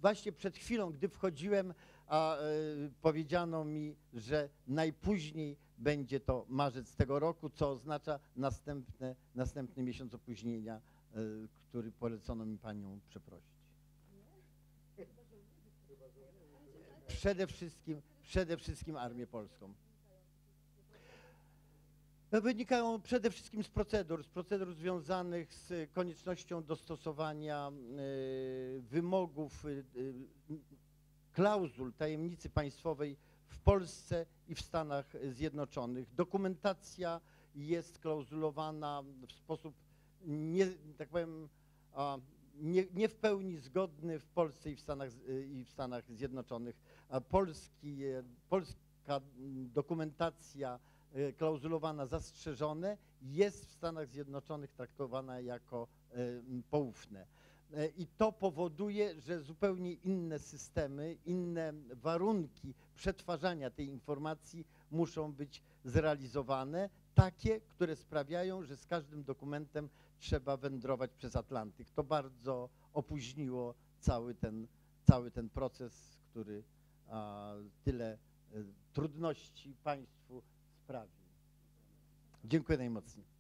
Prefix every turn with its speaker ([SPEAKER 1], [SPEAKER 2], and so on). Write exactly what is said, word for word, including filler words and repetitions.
[SPEAKER 1] właśnie przed chwilą, gdy wchodziłem, a, e, powiedziano mi, że najpóźniej będzie to marzec tego roku, co oznacza następne, następny miesiąc opóźnienia, e, który polecono mi panią przeprosić. Przede wszystkim, przede wszystkim Armię Polską. Wynikają przede wszystkim z procedur, z procedur związanych z koniecznością dostosowania y, wymogów, y, y, klauzul tajemnicy państwowej w Polsce i w Stanach Zjednoczonych. Dokumentacja jest klauzulowana w sposób nie, tak powiem, a, nie, nie w pełni zgodny w Polsce i w Stanach, i w Stanach Zjednoczonych. A polski, polska dokumentacja klauzulowana zastrzeżone jest w Stanach Zjednoczonych traktowana jako poufne. I to powoduje, że zupełnie inne systemy, inne warunki przetwarzania tej informacji muszą być zrealizowane, takie, które sprawiają, że z każdym dokumentem trzeba wędrować przez Atlantyk. To bardzo opóźniło cały ten, cały ten proces, który a, tyle trudności państwu sprawił. Dziękuję najmocniej.